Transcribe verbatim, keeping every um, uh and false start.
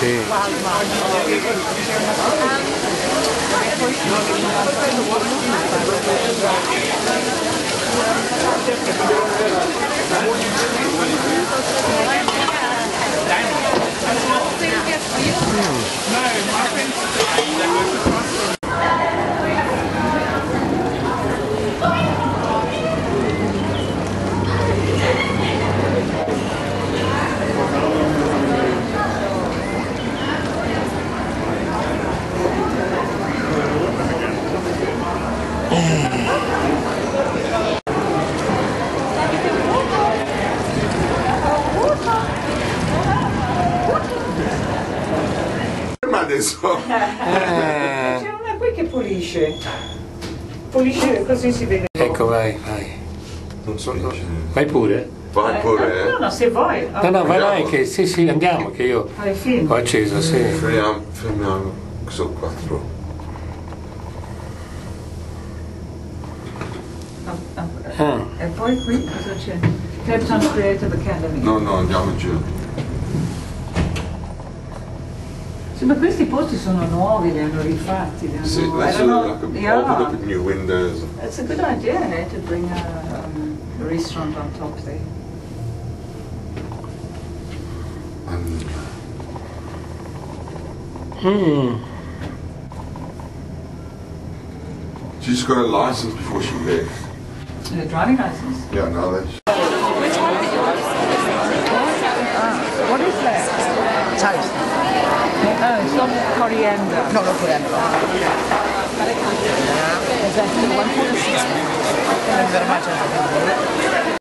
Sì. Adesso Eh. C'è una qui che pulisce, pulisce così si vede. Ecco, vai, vai. non so, no. Vai pure. Vai pure, No, no, se vuoi. No, no, vai, vai, che sì, sì, andiamo, che io Fai film. ho acceso, sì. eh? Fermiamo, fermiamo, sono quattro. Ah, ah, Ah. E poi qui cosa c'è? Captain Creative Academy. No, no, andiamo giù. Sì, ma questi posti sono nuovi, li hanno rifatti. Li hanno, Sì, adesso erano- like, open yeah. up with new windows. It's a good idea, eh, to bring a, um, a restaurant on top there. And Mm. she just got a license before she left. A driving license. Yeah, no, that's What is that? Toast. Oh, it's not coriander. No, not coriander. Is that the one for the season? Thank you very much.